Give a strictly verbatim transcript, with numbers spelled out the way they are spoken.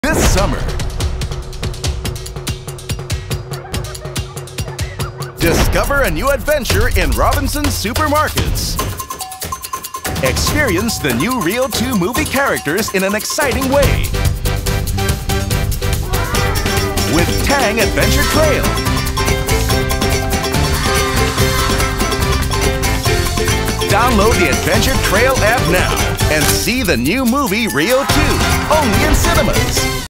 This summer, discover a new adventure in Robinson's Supermarkets. Experience the new Rio two movie characters in an exciting way. With Tang Adventure Trail. Download the Adventure Trail app now and see the new movie Rio two, only in cinemas.